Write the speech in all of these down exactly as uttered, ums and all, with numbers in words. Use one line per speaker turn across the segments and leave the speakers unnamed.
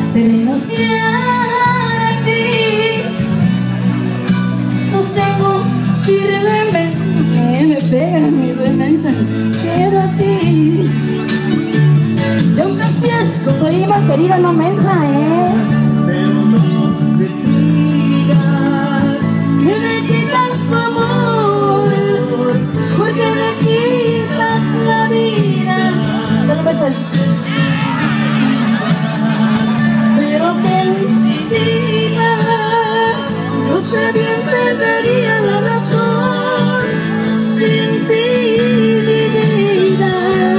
de renunciar a ti. Sostengo firmemente, me pegan mi vergüenza, quiero a ti. Y aunque si estoy más querida, no mensa, ¿eh?
Pero no me digas
que me quitas tu amor, porque me quitas la vida. Dale un beso al pero que me digas, yo sé bien perdería la razón sin ti, mi vida.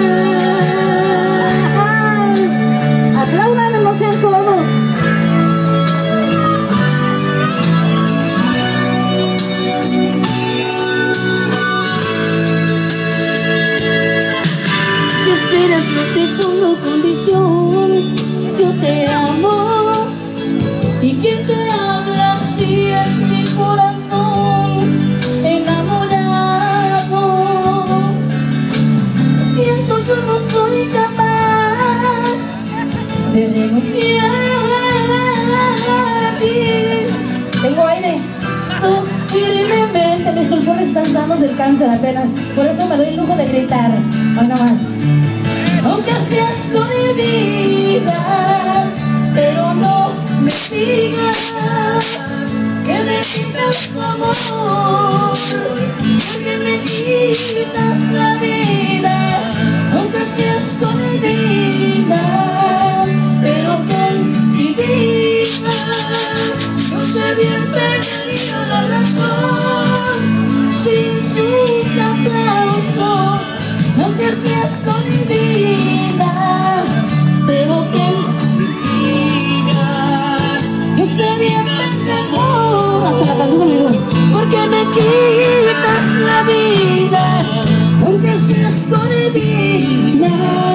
Aplaudan, emoción todos. Si esperas no te pongo condición, yo te amo. ¿Y quién te habla si es mi corazón enamorado? Siento yo no soy capaz de renunciar a ti. Tengo aire. Oh, firmemente, mis pulmones están sanos del cáncer apenas. Por eso me doy el lujo de gritar. Hoy no más. Aunque seas escondidas, pero no me digas que me quitas tu amor, porque me quitas la vida. Aunque seas escondidas, pero que mi vida, no sé bien perdería la razón sin sus aplausos. Aunque seas escondidas, pero que yo sé bien mejor, hasta la canción de mi porque me quitas la vida, aunque seas escondidas.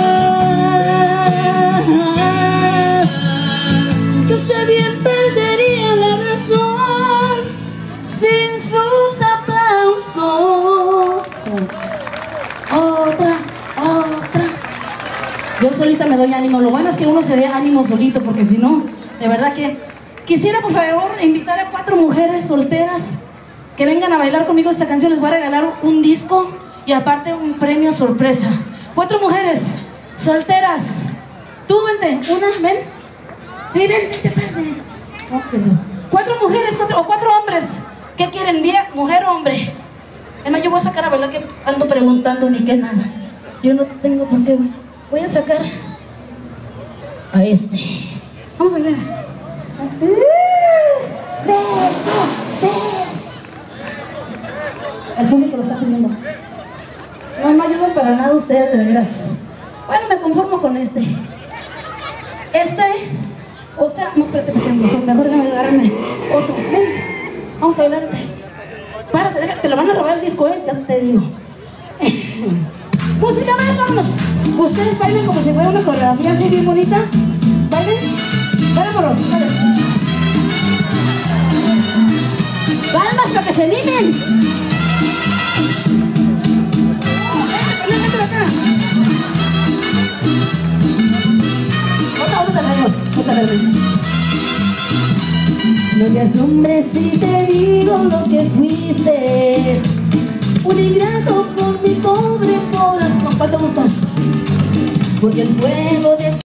Yo sé bien perdería la razón sin sus aplausos. Otra, otra. Yo solita me doy ánimo. Lo bueno es que uno se dé ánimo solito, porque si no, de verdad que quisiera por favor invitar a cuatro mujeres solteras que vengan a bailar conmigo esta canción. Les voy a regalar un disco y aparte un premio sorpresa. Cuatro mujeres solteras. Tú vente, una, ven. Sí, ven, vente, vente. Okay. Cuatro mujeres cuatro, o cuatro hombres. ¿Qué quieren? ¿Vía, mujer o hombre? Además yo voy a sacar a bailar, que ando preguntando ni qué nada. Yo no tengo por qué, güey. Voy a sacar a este. Vamos a bailar. Beso, beso. El público lo está pidiendo. No, no ayudan para nada ustedes, de veras. Bueno, me conformo con este. Este, o sea, no, espérate, mejor, mejor que me agarren otro. Ven, vamos a bailar. Párate, déjate, te lo van a robar el disco, eh, ya te digo. Música, ven, vámonos. Ustedes bailen como si fuera una coreografía así bien bonita. Bailen. Dale, morro, dale. Palmas para que se animen. Oh, ven, ven, acá. Otra, otra, otra, otra, otra. No te asombres si te digo lo que fuiste, un ingrato por mi pobre corazón. ¿Cuánto gusta? Porque el fuego de